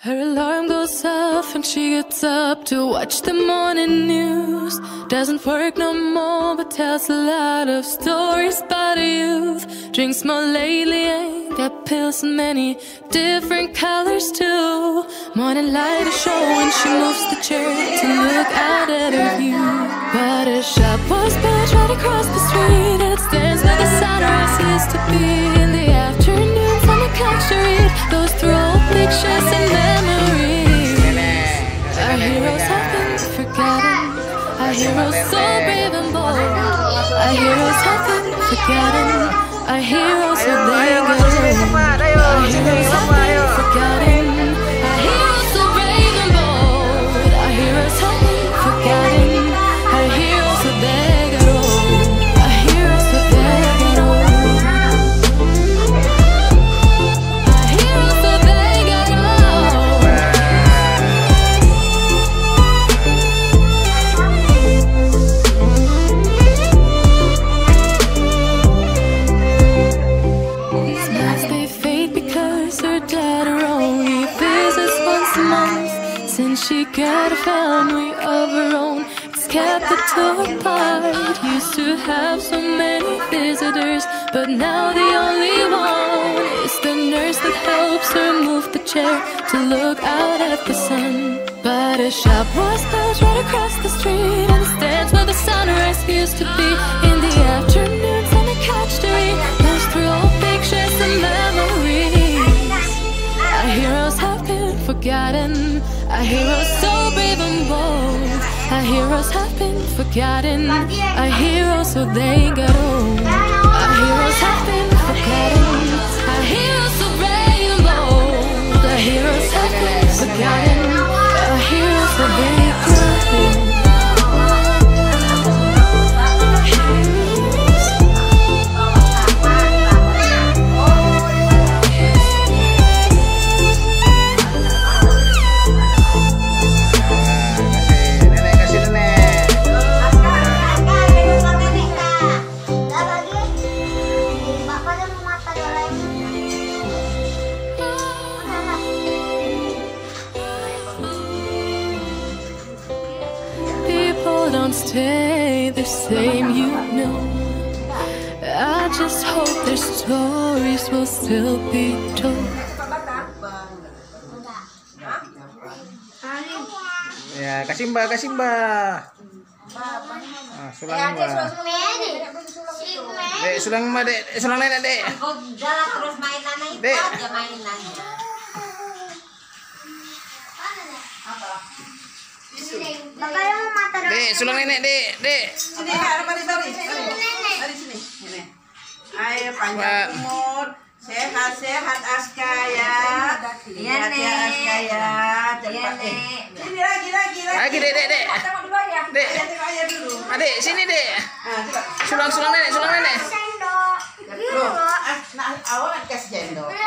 Her alarm goes off and she gets up to watch the morning news. Doesn't work no more but tells a lot of stories about her youth. Drinks more lately, ain't got pills in many different colors too. Morning light is showing, she moves the chair to look out at her view. But her shop was built right across the street, and it stands where the sunrise used to be. In the afternoons on the couch to read, goes through old pictures and memories. Our heroes have been forgotten, our heroes so brave and bold. Our heroes have been forgotten, our heroes so they go. Our heroes have been forgotten, our heroes so brave and bold. Our heroes have been forgotten, our heroes so they go. Our heroes so they go. Our heroes so they go. Smiles they fade because her dad only visits once a month. Since she got a family of her own, it's kept the two apart. Used to have so many visitors, but now the only one is the nurse that helps her move the chair to look out at the sun. But her shop was built right across the street, and it stands where the sunrise used to be. In the afternoons on the couch to read, goes through old pictures and memories. Our heroes have been forgotten, our heroes so brave and bold. Our heroes have been forgotten, our heroes so they got old. Our heroes have been forgotten, our heroes so brave and bold. Our heroes have been forgotten, our heroes so they got old. People don't stay the same, you know. I just hope their stories will still be told. Ya, kasih mbak, kasih mbak. Sulang mbak. Dek, sulang mbak, dek, sulang nenek dek. Jalan terus mainannya itu Dek. aja mainannya. Bapak yang mau mata dong. Dek, sulang nenek dek, dek. Sini Kak, mari sini. Sini. Ayo panjang umur, sehat-sehat Aska ya. Iya, Sehat ya Aska ya. Iya, Cepat. Nek. Sini lagi. Lagi dek, dek, dek. Tengok dulu ya. Dek. Ayah tengok ayah dulu. Adek, sini dek. Nah, coba. Sulang, sulang nenek, sulang nenek. Sendok. Loh, nah awal kasih jendol.